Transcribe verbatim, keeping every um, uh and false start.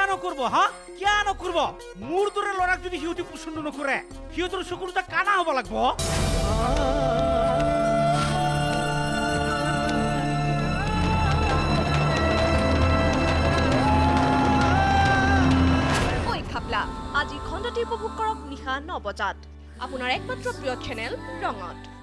নকৰব হা কিয়া নকৰব মোৰ দৰে লৰাক যদি সিহঁতে পছন্দ নকৰে সিহঁতৰ চকুৰটা কানা হ'ব লাগব ঐ খাপলা আজি খণ্ডটি উপভোগ কৰক নিশা ন বজাত আপোনাৰ একমাত্ৰ প্ৰিয় চেনেল ৰঙত।